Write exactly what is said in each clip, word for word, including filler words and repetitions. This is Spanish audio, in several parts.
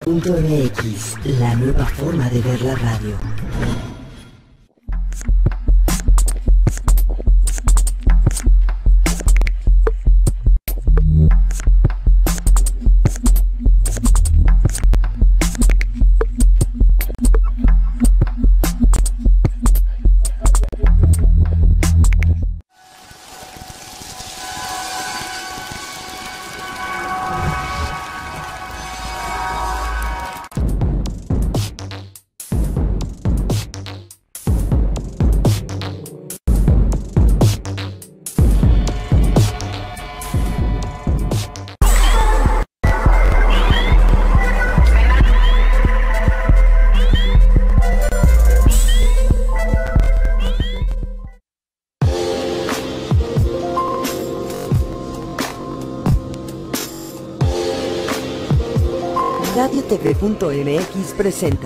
Punto M X, la nueva forma de ver la radio. Radio T V punto M X presenta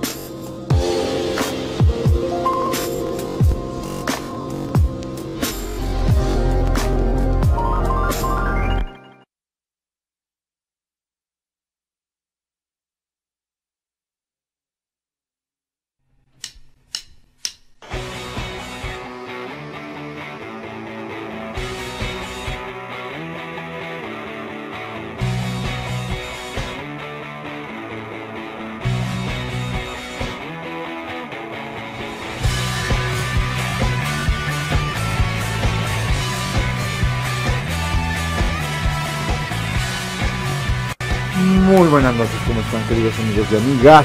Muy buenas noches, ¿cómo están, queridos amigos y amigas?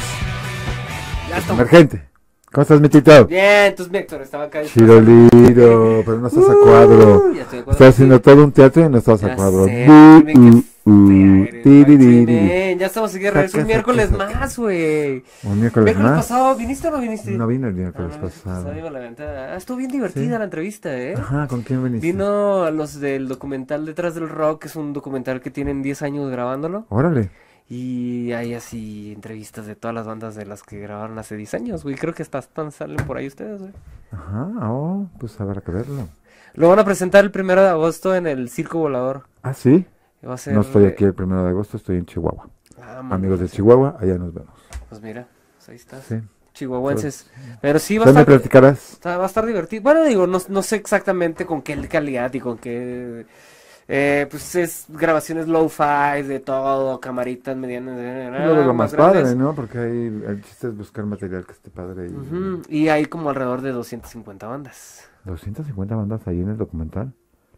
Ya estamos. Emergente, ¿cómo estás, mi Tito? Bien, entonces mi Héctor estaba acá. Chirolito, pero no estás a cuadro. Ya estoy a cuadro. Estás haciendo todo un teatro y no estás a Ya cuadro. sé, Bu, dime qué uh, uh, fea eres, tiririri. Maxine. Ya estamos aquí de regreso un Saca, miércoles saca, saca. más, güey. Un miércoles ¿Miércoles más. pasado viniste o no viniste? No vine el Ah, miércoles no, pasado. iba a la ventana. Ah, estuvo bien divertida Sí. la entrevista, ¿eh? Ajá, ¿con quién viniste? Vino a los del documental Detrás del Rock, que es un documental que tienen diez años grabándolo. Órale. Y hay así entrevistas de todas las bandas de las que grabaron hace diez años, güey. Creo que hasta están, salen por ahí ustedes, güey. Ajá, oh, pues habrá que verlo. Lo van a presentar el primero de agosto en el Circo Volador. Ah, ¿sí? Va a ser... No estoy aquí el primero de agosto, estoy en Chihuahua. Ah, man, Amigos de sí. Chihuahua, allá nos vemos. Pues mira, pues ahí estás. Sí. Chihuahuenses. Pero sí va a ¿Ya me estar, platicarás? está- va a estar divertido. Bueno, digo, no, no sé exactamente con qué calidad y con qué... Eh, pues es grabaciones low-fi de todo, camaritas medianas. eh, Luego lo más grandes. padre, ¿no? Porque ahí el chiste es buscar material que esté padre. Y Ujú, y hay como alrededor de doscientas cincuenta bandas. doscientas cincuenta bandas ahí en el documental.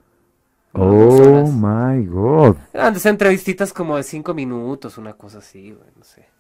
Como dos Oh horas. my god. Han de ser entrevistitas como de cinco minutos, una cosa así, güey, no sé.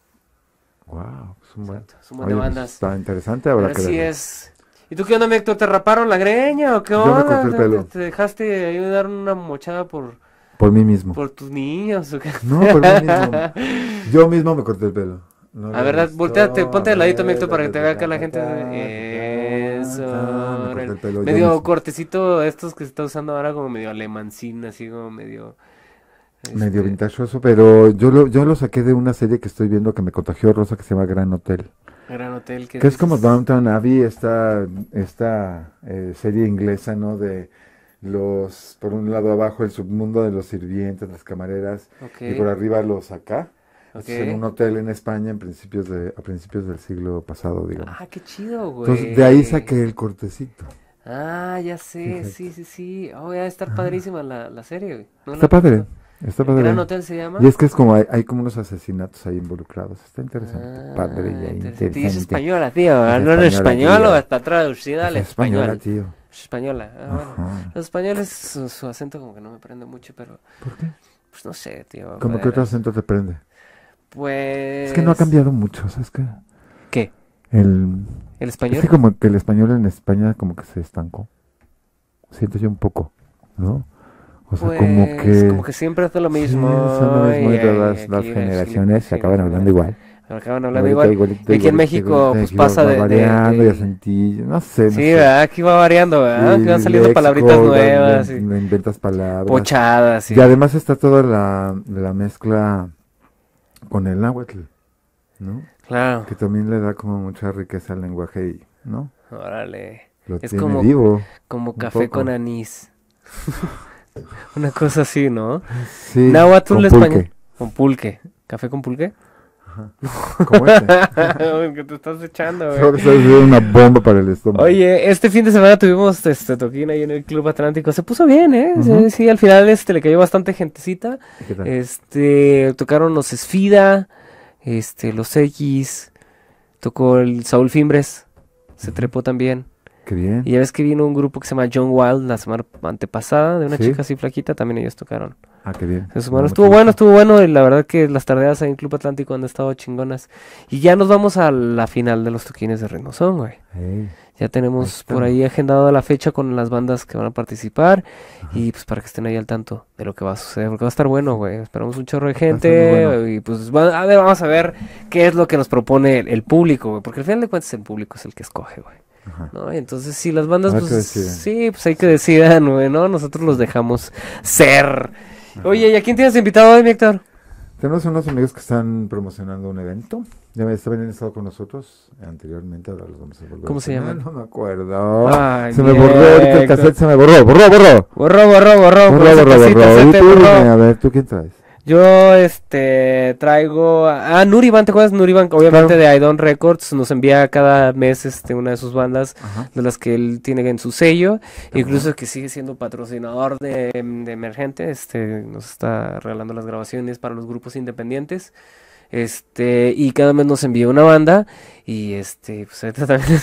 Wow, es un buen. Exacto, es un buen de Oye, pues, bandas. está interesante, habrá Pero que sí verlo. es. ¿Y tú qué onda, mi Héctor? ¿Te raparon la greña o qué Yo me onda? corté el ¿Te- pelo. ¿Te dejaste ahí dar una mochada por, Por mí mismo. por tus niños o qué? No, por mí mismo. Yo mismo me corté el pelo. No A le ver, gustó, volteate, ponte de a ladito, mi ver, Héctor, para que te vea acá la ta, gente. ta, ta, Eso. ta, me corté el pelo yo Medio mismo. cortecito, estos que se está usando ahora como medio alemancín, así como medio. Medio este, vintajoso, pero yo lo, yo lo saqué de una serie que estoy viendo que me contagió Rosa que se llama Gran Hotel. Gran Hotel. ¿Qué Que es como dices? Downton Abbey, esta, esta eh, serie inglesa, ¿no? De los, por un lado abajo, el submundo de los sirvientes, las camareras, Ok, y por arriba los acá. ok. Esto es en un hotel en España en principios de, a principios del siglo pasado, digamos. Ah, qué chido, güey. Entonces, de ahí saqué el cortecito. Ah, ya sé, Fíjate. sí, sí, sí. Oh, ya va a estar padrísima la, la serie, güey. No la Está he padre, visto. está padre. Gran Hotel se llama. Y es que es como, hay, hay como unos asesinatos ahí involucrados. Está interesante, Ah, padre y ahí interesante. Y es interesante. española, tío. Es ¿No es española, español tío. o está traducida al Es española, español? tío. Es española. Ah, bueno. Ajá. Los españoles, su, su acento como que no me prende mucho, pero ¿Por qué? pues no sé, tío. ¿Cómo joder. que otro acento te prende? Pues... Es que no ha cambiado mucho, ¿sabes qué? ¿Qué? El... ¿El Es español? que como que el español en España como que se estancó. Siento yo un poco, ¿no? O sea, como Pues, que... como que siempre hace lo Sí, mismo. son lo mismo y y- todas y las aquí, generaciones sí, se acaban sí, hablando igual. Acaban hablando Igualito, igual. igualito, Y aquí en igualito, México, igualito, pues aquí pasa va de- de- variando y de- acentillo, no sé, no Sí, sé. ¿verdad? Aquí va variando, ¿verdad? Aquí van Y saliendo léxico, palabritas va- nuevas. le- y le inventas palabras. Pochadas, sí. Y además está toda la, la mezcla con el náhuatl, ¿no? Claro. Que también le da como mucha riqueza al lenguaje y, ¿no? Órale. Lo Es tiene como- vivo. Como Un café poco. con anís. Una cosa así, ¿no? Sí, Náhuatl con español. pulque. Con pulque. ¿Café con pulque? Ajá. Como este. que te estás echando, güey. Solo estás haciendo una bomba para el estómago. Oye, este fin de semana tuvimos este toquín ahí en el Club Atlántico. Se puso bien, ¿eh? Ujú. Sí, sí, al final este le cayó bastante gentecita. ¿Qué tal? Este, tocaron los Esfida, este, los X, tocó el Saúl Fimbres, se Ujú. trepó también. Qué bien. Y ya ves que vino un grupo que se llama John Wild la semana antepasada, de una Sí. chica así flaquita, también ellos tocaron. Ah, qué bien. Eso, Me bueno, da estuvo mucho bueno, gusto. estuvo bueno, y la verdad que las tardeadas ahí en Club Atlántico han estado chingonas. Y ya nos vamos a la final de los toquines de Reynosón, güey. Ey, Ya ahí tenemos por estamos. ahí agendado la fecha con las bandas que van a participar Ajá. y pues para que estén ahí al tanto de lo que va a suceder, porque va a estar bueno, güey. Esperamos un chorro de estar muy gente bueno. y pues va- a ver, vamos a ver qué es lo que nos propone el, el público, güey, porque al final de cuentas el público es el que escoge, güey. Ajá. ¿No? Y entonces sí, las bandas, A ver pues qué deciden. sí, pues hay que decidan, güey, ¿no? Nosotros los dejamos ser. Oye, ¿y a quién tienes invitado hoy, mi Héctor? Tenemos unos amigos que están promocionando un evento. Ya ves, habían estado con nosotros anteriormente, ahora los vamos a volver ¿Cómo a se tener. llaman? No me acuerdo. Ay, se me borró ahorita el Héctor. cassette, se me borró, borró, borró. Borró, borró, borró, Borró, ese borró, casita, borró. se Y te tú borró. dime, a ver, ¿tú quién traes? Yo, este, traigo a ah, Nuriban, ¿te acuerdas? Nuriban, obviamente Claro. de I Don't Records, nos envía cada mes, este, una de sus bandas, Ajá. de las que él tiene en su sello, Qué incluso que sigue siendo patrocinador de, de Emergente, este, nos está regalando las grabaciones para los grupos independientes, este, y cada mes nos envía una banda, y este, pues ahorita también,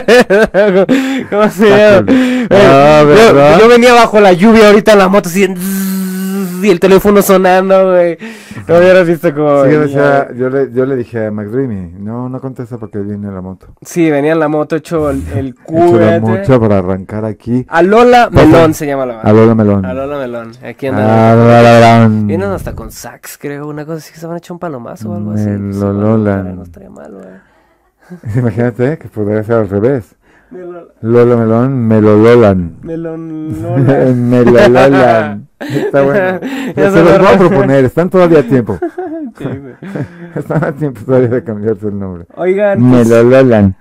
¿cómo se Está llama? cool. Eh, Ah, yo, ¿verdad? yo venía bajo la lluvia ahorita en la moto, así, y el teléfono sonando, güey. No hubieras visto cómo Sí, yo, venía, decía- güey. yo le, yo le dije a McDreamy, no, no contesta porque viene la moto. Sí, venía en la moto hecho el, el Échale cubete. mucho para arrancar aquí. Alola Pasa. Melón se llama la A banda. Lola Melón. Alola Melón. Aquí Ah, andan. Lola Melón. Vienen hasta con sax, creo. Una cosa así que se van a echar un palomazo o algo así. Pues, Melololan. igual, no estaría mal, güey. Imagínate que podría ser al revés. Melol- Lola Melón, Melololan. Melón Lola. Melololan. Está bueno. Ya Se se los lo voy a re- proponer, están todavía a tiempo. Sí, güey. Están a tiempo todavía de cambiarse el nombre. Oigan, pues, Melololan.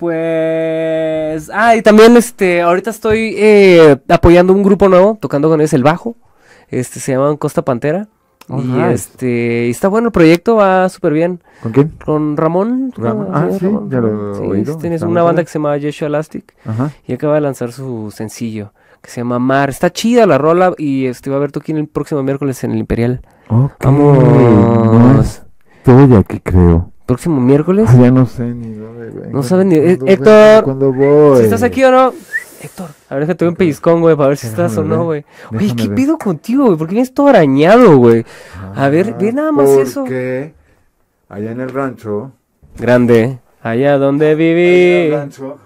pues... Ah, y también, este, ahorita estoy eh, apoyando un grupo nuevo, tocando con ellos el bajo. Este, se llaman Costa Pantera. Oh, y nice. este, y está bueno el proyecto, va súper bien. ¿Con quién? Con Ramón. Ramón, ¿no? ah, sí, ya lo Ramón. he Sí, oído, tienes está una muy banda padre. que se llama Yeshua Elastic Ajá. y acaba de lanzar su sencillo que se llama Mar. Está chida la rola y este va a ver tú aquí el próximo miércoles en el Imperial. Ok. Vamos. No estoy aquí, creo. ¿Próximo miércoles? Ah, ya no sé ni dónde vengo. No saben ni- ¿Cuándo Héctor. vengo? ¿Cuándo voy? Si estás aquí o no. Héctor, a ver que te doy un pellizcón, güey, para ver si Déjame estás o no, ver, güey. Oye, déjame ¿qué ver. pido contigo, güey? ¿Por qué vienes todo arañado, güey? A ver, ve nada más eso. Porque allá en el rancho, Grande. Allá donde allá en viví. el rancho,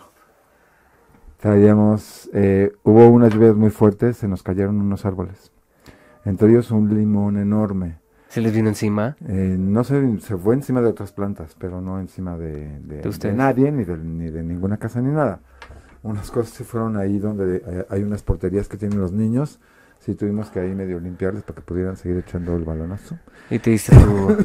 traíamos, eh, hubo unas lluvias muy fuertes, se nos cayeron unos árboles. Entre ellos un limón enorme. Se les vino encima. Eh, no sé, se fue encima de otras plantas, pero no encima de, de- ¿De de ustedes? nadie, ni de, ni de ninguna casa, ni nada. Unas cosas se fueron ahí donde eh, hay unas porterías que tienen los niños. Sí, tuvimos que ahí medio limpiarles para que pudieran seguir echando el balonazo. Y te diste tu...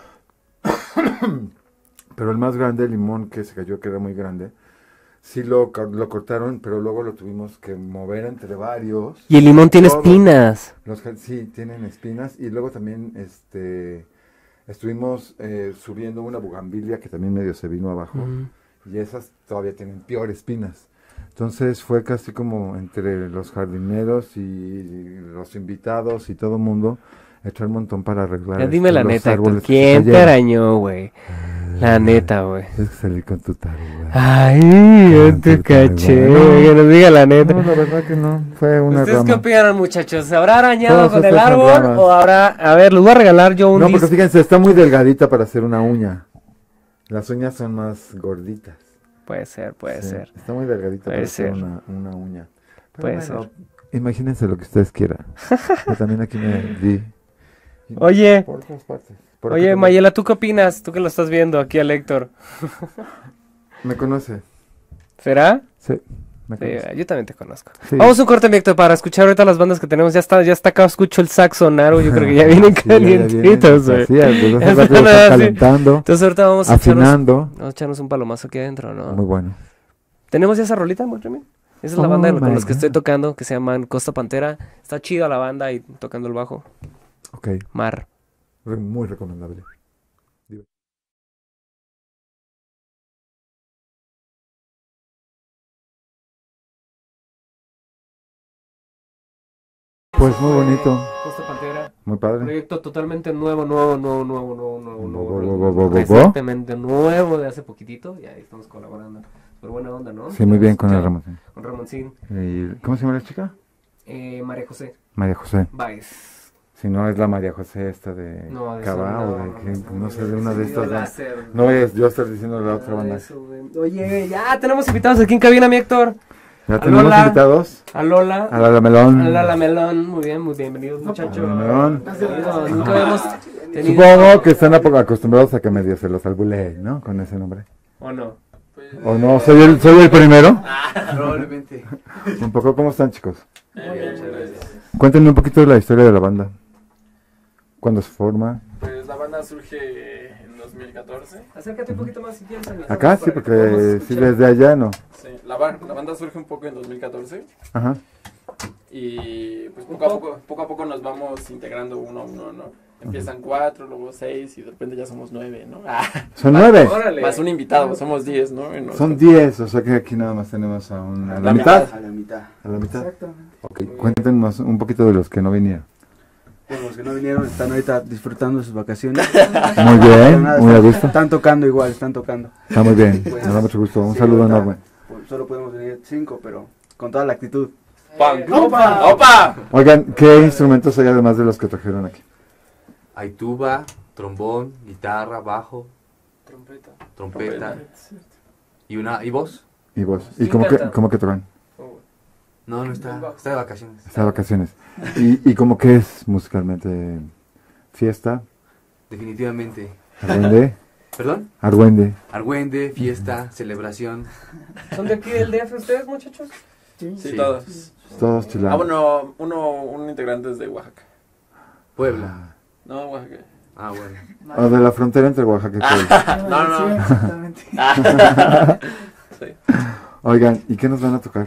Pero el más grande, el limón que se cayó, que era muy grande, sí lo, ca- lo cortaron, pero luego lo tuvimos que mover entre varios. Y el limón tiene Todo. espinas. Los que sí tienen espinas y luego también este estuvimos eh, subiendo una bugambilia que también medio se vino abajo Mm. y esas todavía tienen peor espinas. Entonces fue casi como entre los jardineros y los invitados y todo el mundo echar un montón para arreglar Ya dime este, la los neta, Héctor, árboles que se ¿quién te cayeron. arañó, güey? La neta, güey. Tienes que salir con tu taro, güey. Ay, yo te Cántate, güey. caché, No. güey, que nos diga la neta. No, la verdad que no, fue una ¿Ustedes qué rama. opinan, muchachos? ¿Se habrá arañado Todas con el estas son árbol ramas. o habrá... A ver, les voy a regalar yo un No, dis- porque fíjense, está muy delgadita para hacer una uña. Las uñas son más gorditas. Puede ser, puede Sí, ser. Está muy delgadita Puede para hacer ser. una, una uña. Pero Puede bueno, ser. imagínense lo que ustedes quieran. Yo también aquí me di. Oye, Por otras partes. Por aquí oye, también. Mayela, ¿tú qué opinas? Tú que lo estás viendo aquí al Héctor. ¿Me conoce? ¿Será? Sí, me Sí, conoce. yo también te conozco. Sí. Vamos a un corte, mi Héctor, para escuchar ahorita las bandas que tenemos. Ya está, ya está acá, escucho el saxo Naro. Yo creo que ya vienen Sí, ya vienen, calientitos, güey. Sí, desde Ya hace rato están lo están así. calentando, Entonces ahorita vamos a echarnos, afinando. vamos a echarnos un palomazo aquí adentro, ¿no? Muy bueno. ¿Tenemos ya esa rolita, Montremi? Esa es la Oh banda con my los que estoy God. tocando, que se llaman Costa Pantera. Está chida la banda y tocando el bajo. Ok, Mar. re- muy recomendable. Pues muy bonito, Costa Pantera. muy padre. Proyecto totalmente nuevo, nuevo, nuevo, nuevo, nuevo, nuevo, Bo- nuevo, bo- nuevo, bo- bo- bo- recientemente nuevo de hace poquitito y ahí estamos colaborando. Pero buena onda, ¿no? Sí, muy bien con el Ya, Ramoncín. Con Ramoncín. ¿Y cómo se llama la chica? Eh, María José María José. Báez. Si no es la María José esta de No, de Cabá eso o de no, que- no, no sé, de una de de estas. ¿no? láser. No voy a yo estar diciendo la otra Nada banda. de eso, güey. Oye, ya tenemos invitados aquí en cabina, mi Héctor. Ya tenemos Lola. invitados A Lola. a la Melón. A Lola Melón. Muy bien, muy bienvenidos, muchachos. Lola Melón. Bienvenidos. Nunca habíamos tenido. Supongo que están apo- acostumbrados a que medio se los albule, ¿no? Con ese nombre. ¿O no? ¿O no? ¿Soy el, soy el primero? Probablemente. Un poco, ¿cómo están, chicos? Muy bien, muchas gracias. Cuéntenme un poquito de la historia de la banda. ¿Cuándo se forma? Pues la banda surge en dos mil catorce. Acércate un poquito más si quieres. a nosotros Acá sí, para que porque podamos sí, escuchar. desde allá no. Sí, la, ba- la banda surge un poco en dos mil catorce Ajá. y pues poco a poco, poco a poco nos vamos integrando uno a uno, ¿no? Empiezan cuatro, luego seis y de repente ya somos nueve, ¿no? Ah, Son nueve. Órale. más un invitado, somos diez, ¿no? En Son nuestro- diez, o sea que aquí nada más tenemos a, un- a la, La mitad. mitad. A la mitad. A la mitad. Exactamente. Ok, cuéntenos un poquito de los que no vinieron. Bueno, los que no vinieron están ahorita disfrutando de sus vacaciones. Muy bien, Nada, muy a están- gusto. Están tocando igual, están tocando. Está muy bien, Pues, me da mucho gusto. Un sí, saludo ahorita, enorme. pues, solo podemos venir cinco, pero con toda la actitud. ¡Pam! ¡Opa! ¡Opa! Oigan, ¿qué instrumentos hay además de los que trajeron aquí? Hay tuba, trombón, guitarra, bajo, Trompeta. trompeta y una y voz. Y vos. ¿Y ¿Quién cómo que, canta? cómo que tocan? Oh, No, no está, está de vacaciones. Está de vacaciones. ¿Y, y cómo que es musicalmente? ¿Fiesta? Definitivamente. ¿Argüende? ¿Perdón? ¿Argüende? Argüende, fiesta, celebración. ¿Son de aquí del D F ustedes, muchachos? Sí, Sí. todos. Todos Ah, chilanos. bueno, uno, un integrante es de Oaxaca. Puebla. No, Oaxaca. Ah, bueno. O de la frontera entre Oaxaca y Puebla. No, no, Sí, no. exactamente. Sí. Oigan, ¿y qué nos van a tocar?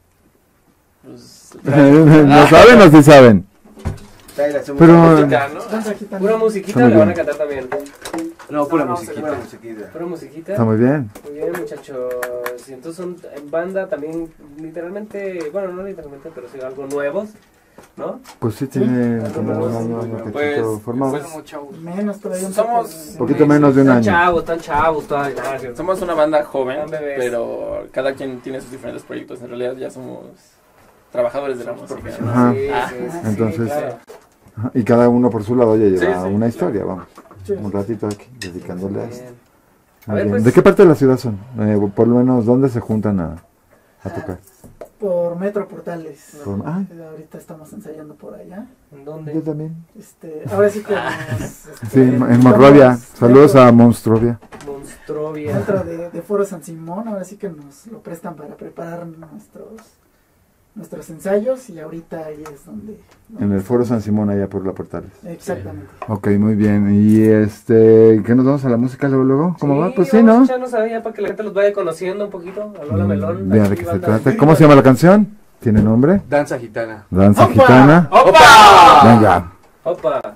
Pues, ¿No saben o sí saben? Taira, hacemos Pero- una- música, ¿no? Danza gitana. Pura musiquita Está muy le van a bien. cantar también. No, pura No, musiquita. seguro. musiquita. Pura musiquita. Está muy bien. Muy bien, muchachos. Y entonces son en banda también, literalmente, bueno, no literalmente, pero sí algo nuevos, ¿no? Pues sí tiene Sí. como un año, un Pues, cachito formado. pues, Menos todavía. un Somos- poco. Un poquito menos de un Están año. chavos, están chavos todavía. somos una banda joven, Están bebés. pero cada quien tiene sus diferentes proyectos. En realidad ya somos trabajadores de la música. ¿no? Ajá. Sí, Ah. sí, sí, sí, Entonces- claro. Ajá, y cada uno por su lado ya lleva Sí, sí. una historia, vamos. Sí. Un ratito aquí, dedicándole a esto. Bien. Muy A ver, bien. pues. ¿De qué parte de la ciudad son? Eh, por lo menos, ¿dónde se juntan a, a tocar? Por Metro Portales. Por- ah. Eh, Ahorita estamos ensayando por allá. ¿En Yo dónde? también. Este, ahora sí que nos, este, Sí, en estamos Monrovia. Saludos dentro- a Monstrovia. Monstrovia. Dentro de, de Foro San Simón, ahora sí que nos lo prestan para preparar nuestros nuestros ensayos y ahorita ahí es donde... En el Foro San Simón, allá por la Portales. Exactamente. Ok, muy bien. Y este, ¿qué nos vamos a la música luego, luego? ¿Cómo va? Pues sí, vamos ¿no? a echarnos ahí ya para que la gente los vaya conociendo un poquito. A Lola Melón. Mm, Vea de aquí qué se banda. trata. ¿Cómo se llama la canción? ¿Tiene nombre? Danza gitana. Danza ¡Opa! Gitana. ¡Opa! Venga. Opa.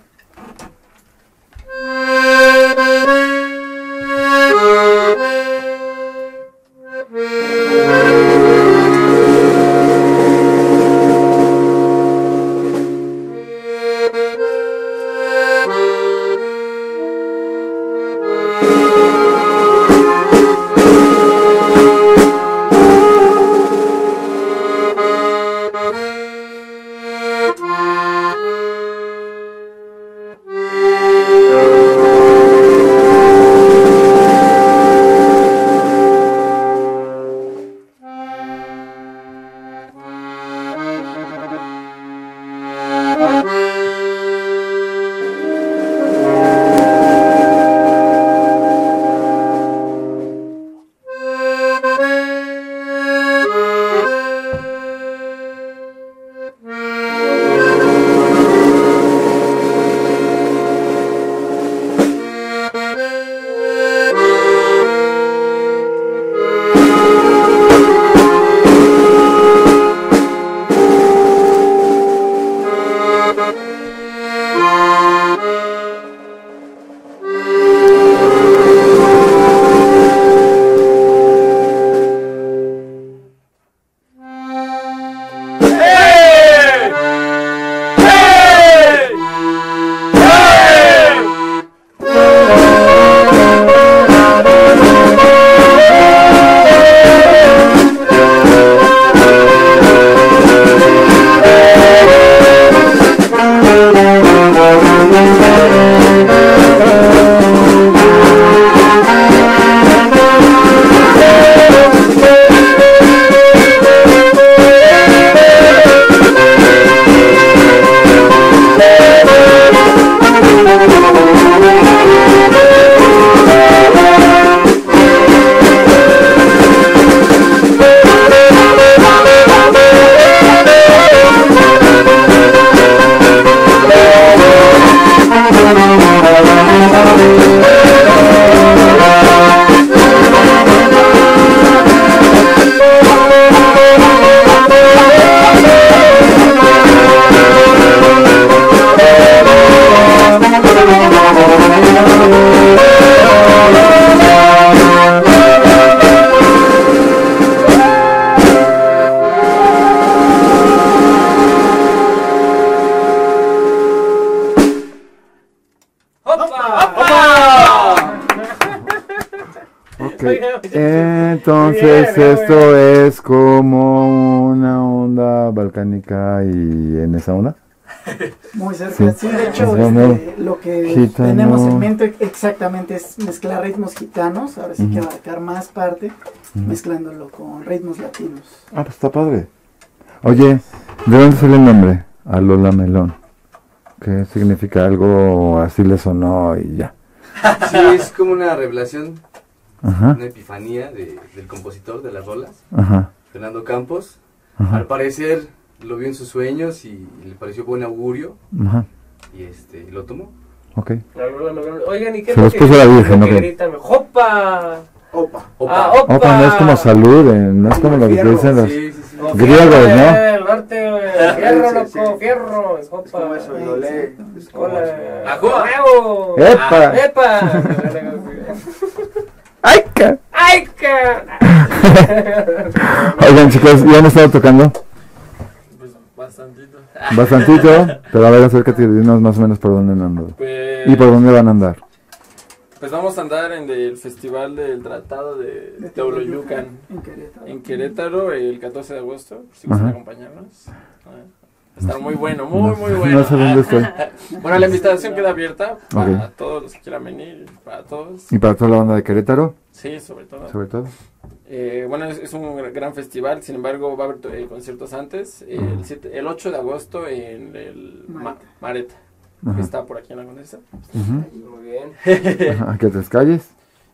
Ok, entonces Muy bien, esto muy es como una onda balcánica y en esa onda. Muy cerca, Sí. sí, de hecho, Bueno, este, lo que gitano. tenemos en mente exactamente es mezclar ritmos gitanos, ahora sí que Ujú. abarcar más parte, Ujú. mezclándolo con ritmos latinos. Ah, pues está padre. Oye, ¿de dónde sale el nombre? Alola Melón. ¿Qué significa? Algo así le sonó y ya. Sí, es como una revelación, Ajá, una epifanía de- del compositor de las rolas, ajá, Fernando Campos. ajá, Al parecer lo vio en sus sueños y, y le pareció buen augurio ajá, y este lo tomó. ok. Oigan, ¿y qué Se es los lo puso que, la Virgen, lo que ¿no? gritan? ¡Jopa! Opa. Ah, Opa. Opa, no es como salud, eh, no es como lo que Fierro, dicen los... Sí, sí, sí. Oh, Griegos, fierro, ¿no? eh, el norte, güey. Fierro, Sí, sí, loco, sí. fierro. Es Es como jopa. eso, el olé. Es como Hola. eso. Ajua. ¡Huevo! ¡Epa! ¡Epa! ¡Ay, ca! ¡Ay, ca! Oigan, chicos, ¿ya han estado tocando? Pues bastantito. Bastantito, pero a ver, acércate y dinos más o menos por dónde andan. Pues, ¿Y por dónde van a andar? pues vamos a andar en el Festival del Tratado de De Teoloyucan en Querétaro. en Querétaro el catorce de agosto, por si gustan Ajá. acompañarnos. Ah, Va a estar muy bueno, muy, No- muy bueno. No sé dónde estoy. Bueno, la invitación queda abierta para Ok. todos los que quieran venir, para todos. ¿Y para toda la banda de Querétaro, Sí, sobre todo. sobre todo? Eh, bueno, es, es un gran festival, sin embargo va a haber eh, conciertos antes, eh, el, siete- el ocho de agosto en el Ma- Mareta. Mareta, que Ajá. está por aquí en la Condesa. Ujú. Muy bien. Ajá, ¿qué otras calles?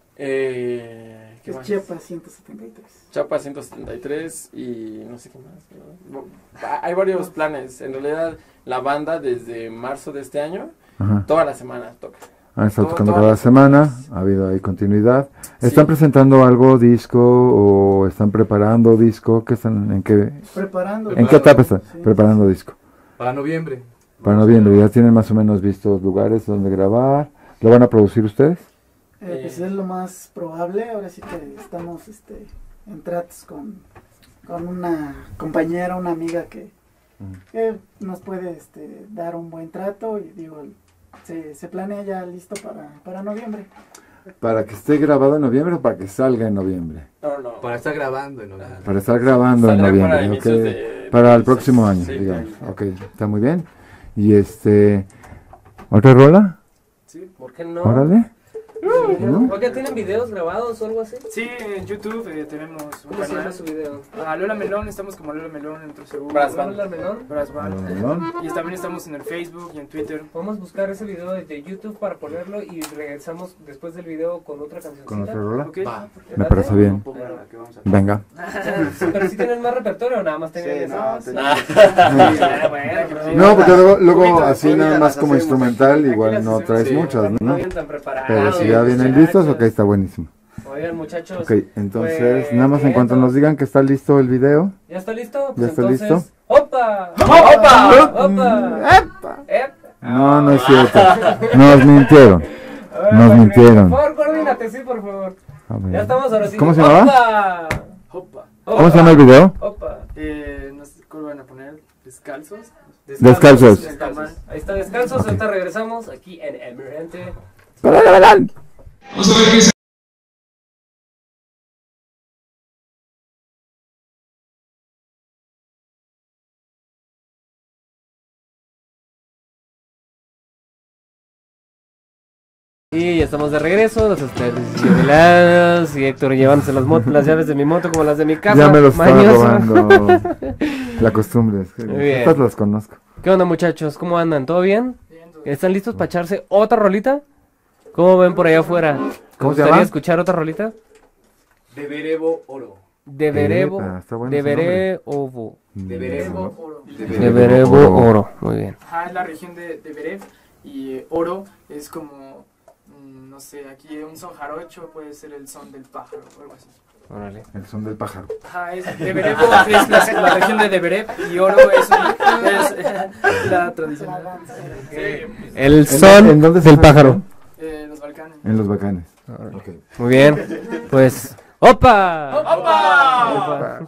Eh, ¿qué Es más? Chiapas ciento setenta y tres. Chapa ciento setenta y tres y no sé qué más. ¿no? Va- Hay varios planes. En realidad, la banda desde marzo de este año, Ajá. toda la semana toca. Han estado Todo- tocando todas cada las semana, semanas. ha habido ahí continuidad. ¿Están Sí. presentando algo, disco, o están preparando disco? ¿Qué están, en qué, Preparando. en qué etapa están? Sí. Preparando disco. Para noviembre. Para noviembre, ¿ya tienen más o menos vistos lugares donde grabar? ¿Lo van a producir ustedes? Eh, pues es lo más probable. Ahora sí que estamos este, en tratos con, con una compañera, una amiga que, que nos puede este, dar un buen trato y digo, se, se planea ya listo para, para noviembre. ¿Para que esté grabado en noviembre o para que salga en noviembre? No, no. Para estar grabando en noviembre. Para estar grabando en Saldrá noviembre, para ok. inicios de- Para el de- próximo año, sí, digamos. claro. Ok, está muy bien. Y este, ¿otra rola? Sí, ¿por qué no? Órale. ¿No? Oiga, ¿tienen videos grabados o algo así? Sí, en YouTube eh, tenemos un ¿Cómo se llama canal. su video? A Lola Melón, estamos como Lola Melón en tu seguro. Brass Band. ¿Hola, Melón? Brass Band. Melón, melón. Y también estamos en el Facebook y en Twitter. Podemos buscar ese video de YouTube para ponerlo y regresamos después del video con otra canción. ¿Con otra rola? ¿Ok? Va. Me parece bien. Que vamos a- Venga. Pero si tienen más repertorio o nada más tienen Sí, eso. no, Ah, tenemos- bueno, pues, No, porque luego, luego Ahorita- así ahorita nada más las como hacemos. instrumental, Aquí igual las no hacemos, traes sí. muchas, no ¿no? vienen tan preparados. Pero si ya vienen listos, ok, está buenísimo. Oigan, muchachos. Ok, entonces, pues, nada más en bien, cuanto ¿no? nos digan que está listo el video. ¿Ya está listo? ¿Ya Pues está entonces, listo? ¡Opa! ¡Opa! ¡Opa! ¡Epa! ¡Epa! No, no es cierto. Nos mintieron. A ver, Nos Juan, mintieron. Por favor, coordínate, sí, por favor. A ver. Ya estamos ahora sí. ¿Cómo se llamaba? ¡Opa! Opa. ¿Cómo se llama el video? ¡Opa! Eh, no sé cuál van a poner. Descalzos. Descalzos. Descalzos. Ahí está Descalzos. Ahorita regresamos aquí en Emergente. Y ya estamos de regreso, los esterilizados y Héctor llevándose las, mot- las llaves de mi moto como las de mi casa. Ya me los estaba mañoso. robando. La costumbre. es que Muy bien. Estas las conozco. ¿Qué onda, muchachos? ¿Cómo andan? ¿Todo bien? Bien, todo. ¿Están listos para echarse otra rolita? ¿Cómo ven por allá afuera? ¿Te ¿Cómo se gustaría llama? escuchar otra rolita? De Verebo Oro. De Verebo. Epa, está bueno De ese nombre. Verevo. De Mm. Verebo. Oro. De De Verebo. Verevo Oro. Muy bien. Ajá, es la región de, de Berev. Y eh, oro es como, mm, no sé, aquí un son jarocho puede ser el son del pájaro o algo así. Órale. El son del pájaro. Ajá, es de Berevo, es la, la región de Deberev y oro es, es eh, la tradicional. El son ¿En dónde se del hace? pájaro. Eh, los Balcanes. En los bacanes. Ok. Muy bien. Pues. ¡Opa! ¡Opa!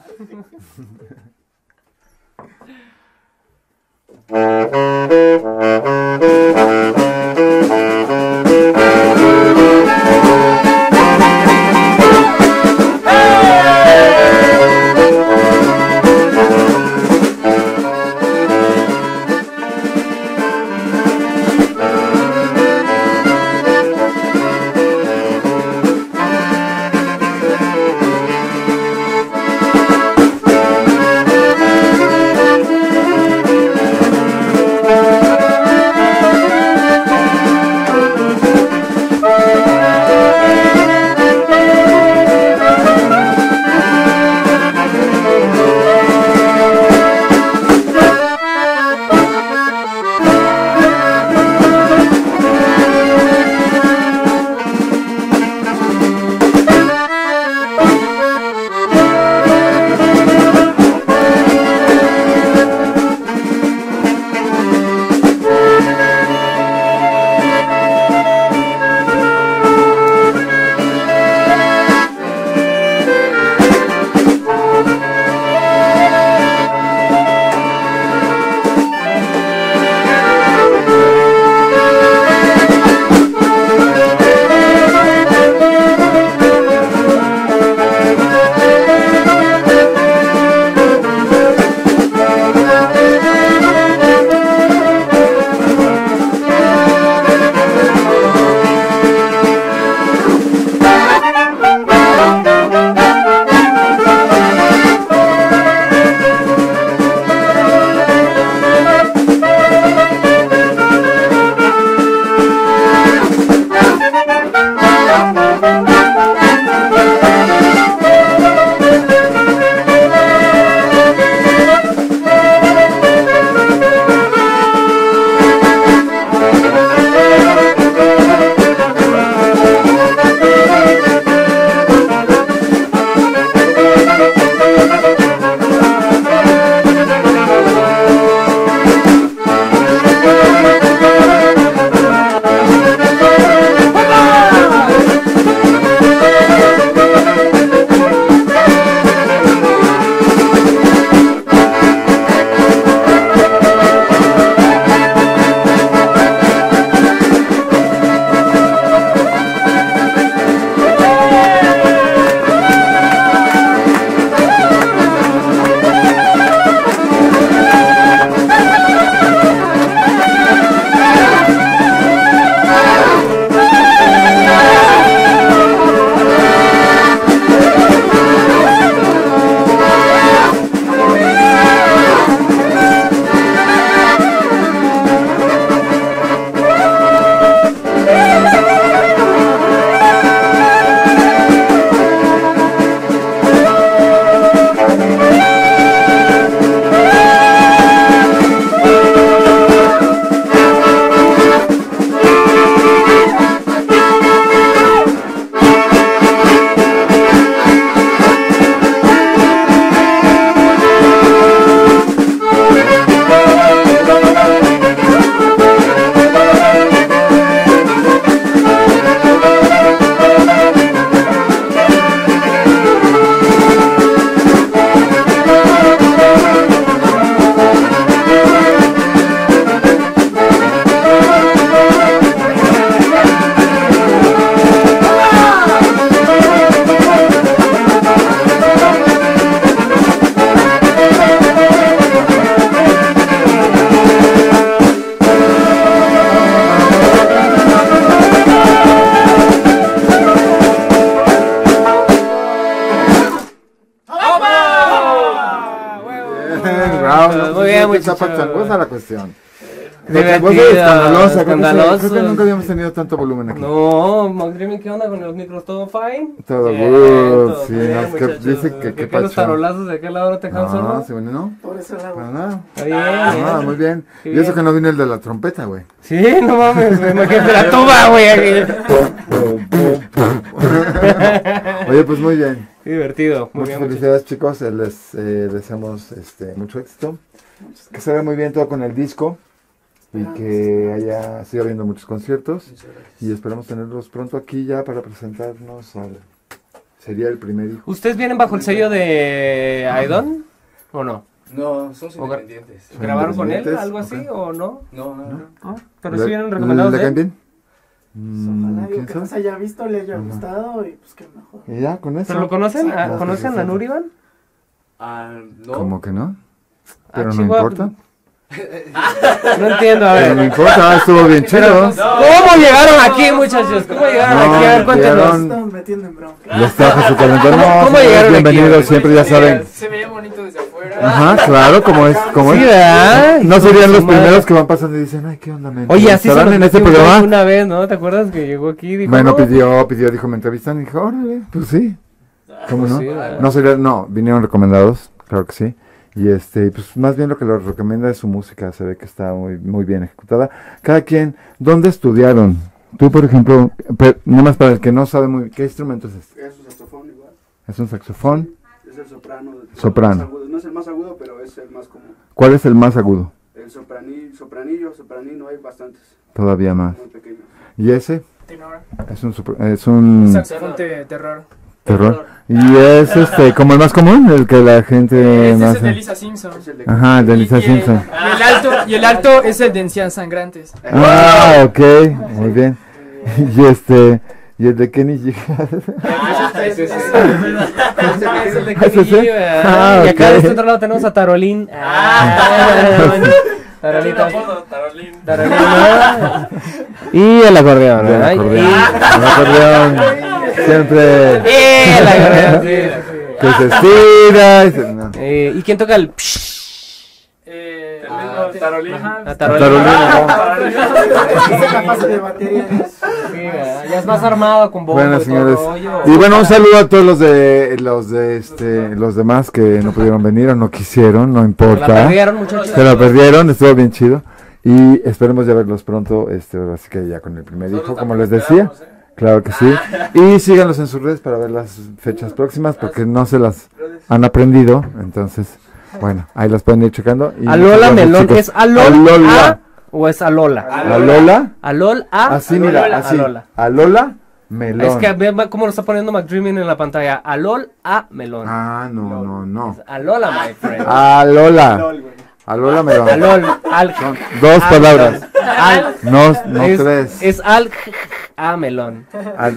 Opa. Está pachangosa la cuestión. Divertido, escandalosa, escandaloso. Creo que nunca habíamos tenido tanto volumen aquí. No, Magdalena, ¿qué onda con los micros? ¿Todo fine? Todo Bien, good, todo sí, bien, no, es que muchachos. dice que ¿De qué qué los pacho. tarolazos de aquel lado no te cansan, No, no? sí, bueno, no. Por eso el agua. Para nada. Está bien, Ah, bien. muy bien. Qué Y eso bien. que no vino el de la trompeta, güey. Sí, no mames, güey, imagínate la tuba, güey, aquí. Oye, pues muy bien. Qué divertido, muy Muchas bien, muchachos. felicidades, chicos. eh, Les eh, deseamos este, mucho éxito. Que se vea muy bien todo con el disco. Y que haya, siga habiendo muchos conciertos. Y esperamos tenerlos pronto aquí ya para presentarnos al... Sería el primer hijo. ¿Ustedes vienen bajo el sello de Aidon o no? No, somos O gra- independientes. ¿Grabaron con él, independientes, algo así ok. o no? No, no, no. Ah, pero ¿Le- sí vienen recomendados ¿Le de caen él. bien? Mm, Ojalá digo ¿Quién que sabe? nos haya visto, le haya Ajá. gustado y pues que mejor. Y ya, con eso. ¿Pero lo conocen? Sí, Ah, no, ¿Conocen sí, a sí. Nuriban? Ah, no. ¿Cómo que no? Ah, Pero no Chihuahua. importa. No entiendo, a Pero no ver. importa, estuvo bien chido. ¿Cómo llegaron aquí, muchachos? ¿Cómo llegaron No, aquí? A ver, cuéntenos. llegaron- Estamos metiendo en bronca. Les traje su calendario. No, ¿Cómo señores, llegaron aquí? bienvenidos, siempre ya saben. Se veía bonito desde afuera. Ajá, claro, como es, como Sí, es. ¿verdad? No serían Su los madre. primeros que van pasando y dicen, ay, qué onda, men. Oye, así se ¿Estarán nos en este metió un güey programa? una vez, ¿no? ¿Te acuerdas que llegó aquí y dijo, Bueno, no? pidió, pidió, dijo, me entrevistan y dijo, órale, pues sí. ¿Cómo Pues no? sí, ¿verdad? No serían, no, vinieron recomendados, claro que sí. Y este, pues más bien lo que los recomienda es su música, se ve que está muy, muy bien ejecutada. Cada quien, ¿dónde estudiaron? Tú, por ejemplo, pe- nada más para el que no sabe muy bien, ¿qué instrumento es este? Es un saxofón igual. ¿Es un saxofón? Es el soprano. Soprano. Más agudo. No es el más agudo, pero es el más común. ¿Cuál es el más agudo? El sopranillo, sopranillo, sopranino, hay bastantes. Todavía más. Muy pequeños. ¿Y ese? Tenor. Es un, sopr- es un Saxofón de terror. terror. ¿Y es este, como el más común? El que la gente Este más... es el de Lisa Simpson. Es el de Ajá, el de Lisa Y- y- Simpson. Y el alto, y el alto es el de Encías Sangrantes. Ah, ok, muy bien. Y este, y el de Kenny G. Ah, ese es ¿Ah, es el de ese? Kenny G, ¿verdad? Ah, Y acá ok. de este otro lado tenemos a Tarolín. Ah, Tarolita. Tarolín. Tarolín, ¿no? Y el acordeón, El ¿verdad? acordeón. Y- El acordeón. Siempre y el acordeón, sí. que se estira. Y, se- no. Eh, ¿y quién toca el psh? Eh, mismo Tarolín. Ajá. A Tarolín. Tarolín, Esa fase de batería es- Sí, ¿verdad? Ya es más armado con bombo Bueno, y todo señores. el rollo. Y bueno, un saludo a todos los de los de este los demás que no pudieron venir o no quisieron, no Se la importa. perdieron, muchachos. Se la perdieron, estuvo bien chido. Y esperemos ya verlos pronto, este, así que ya con el primer hijo, como les decía. Claro que sí. Y síganlos en sus redes para ver las fechas próximas, porque no se las han aprendido. Entonces, bueno, ahí las pueden ir checando. Y Alola gracias, Melón, chicos. ¿es Alol Alola. A o es Alola? Alola. Alol A. Así, mira, así. Alola. Alola Melón. Es que ve cómo lo está poniendo McDreaming en la pantalla. Alol A Melón. Ah, no, no, no. Alola, my friend. Alola. Alola Melón. Alol. Al. Son dos al- palabras. Al. No, no es, tres. es al A Melón. Al,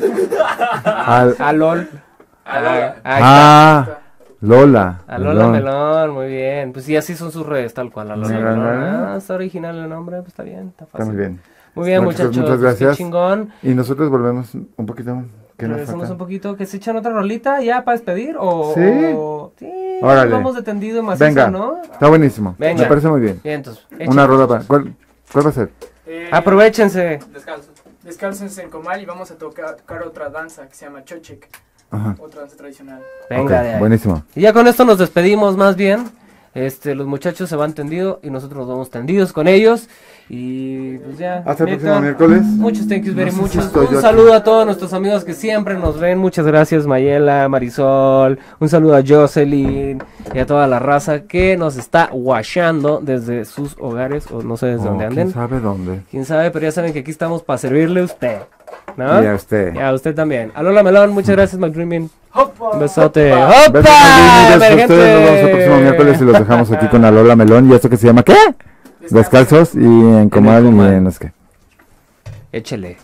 al, Alol. Alola. Ah, ahí está. ah, Lola. Alola Melón. Melón, muy bien. Pues sí, así son sus redes, tal cual. Alola Sí, Melón. ¿verdad? Ah, está original el nombre, pues está bien, está fácil. Está muy bien. Muy bien, Bueno, chicos, muchachos. muchas pues, qué gracias. chingón. Y nosotros volvemos un poquito. ¿Qué nos Regresamos falta? un poquito, que se echan otra rolita ya para despedir o... ¿Sí? o- sí, Órale. vamos de tendido macizo, Venga. ¿no? Está buenísimo. Venga. Me parece muy bien. Bien, entonces, Una échenle. rola para. ¿Cuál, ¿Cuál va a ser? Eh, Aprovechense. Descalzo. Descálcense en Comal y vamos a tocar, tocar otra danza que se llama Chochek, Ajá. otra danza tradicional. Venga Ok, de ahí. buenísimo. Y ya con esto nos despedimos más bien. Este, los muchachos se van tendido y nosotros nos vamos tendidos con ellos. Y pues ya. Hasta el Víctor, próximo miércoles. Muchos thank yous very No sé si muchos. estoy yo Un aquí. saludo a todos nuestros amigos que siempre nos ven. Muchas gracias, Mayela, Marisol. Un saludo a Jocelyn y a toda la raza que nos está guachando desde sus hogares o no sé desde Oh, dónde ¿quién anden. sabe dónde? Quién sabe, pero ya saben que aquí estamos para servirle a usted. ¿No? Y a usted. Y a usted también. Alola Melón, muchas gracias, McDreaming. ¡Hopa! Un besote. Besos, ¡Opa! Martín, y besos a Emergente! ustedes. Nos vemos el próximo miércoles y los dejamos aquí con Alola Melón. ¿Y esto que se llama qué? Descalzos y en Comal y Comal. en no sé qué. Échele.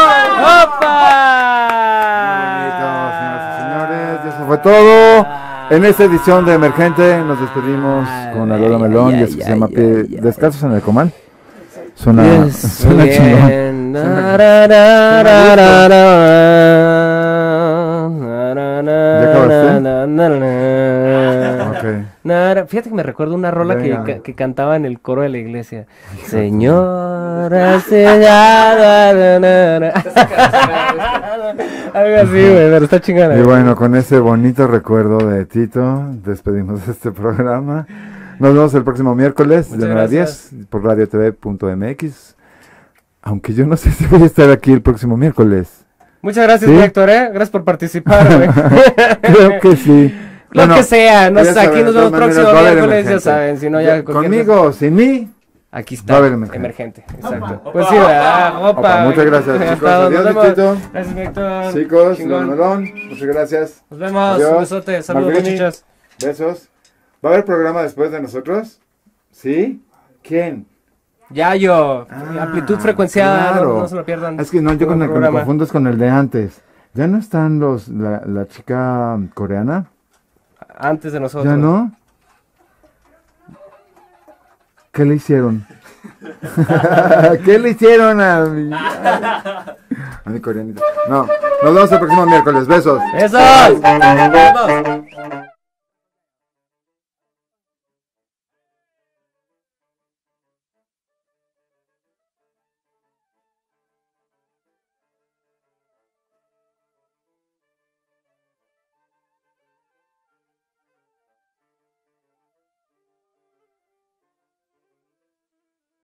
Fue todo. En esta edición de Emergente nos despedimos con Aurora Melón y esto que se llama Pie Descalzos en el Comal. Suena, Yes, suena muy chingón. bien. Suena- Ok. Nara- Fíjate que me recuerdo una rola que, Venga. ca- que cantaba en el coro de la iglesia. Señora, señora, nara. Algo así, güey, pero está chingada. Y bueno, con ese bonito recuerdo de Tito, despedimos este programa. Nos vemos el próximo miércoles Muchas de nueve a gracias. diez por radio t v punto m x. Aunque yo no sé si voy a estar aquí el próximo miércoles. Muchas gracias, ¿Sí? Héctor, ¿eh? Gracias por participar, güey. Creo que sí. Lo Bueno, que sea, no ya sé, aquí saben, nos de vemos todas maneras, próximo va a haber miércoles, ya Emergente. saben, si no ya Yo- cualquier Conmigo o sin mí. Aquí Va está, a haber emergente. emergente, exacto. Pues sí, ¿verdad? Opa. Opa, muchas gracias, Hasta chicos. luego, Adiós, nos vemos. Tito. Gracias, Héctor. Chicos, Chingón. Don Melón, muchas gracias. Nos vemos, Adiós. un besote, saludos, Marguerite, muchachas. besos. ¿Va a haber programa después de nosotros? ¿Sí? ¿Quién? Yayo, Ah, amplitud frecuenciada, claro. no, no se lo pierdan. Es que no, yo Buen con el que me programa. confundo es con el de antes. ¿Ya no están los, la, la chica coreana? Antes de nosotros. ¿Ya no? ¿Qué le hicieron? ¿Qué le hicieron a mi, a mi coreanita? No, nos vemos el próximo miércoles. Besos. ¡Besos! Nos vemos.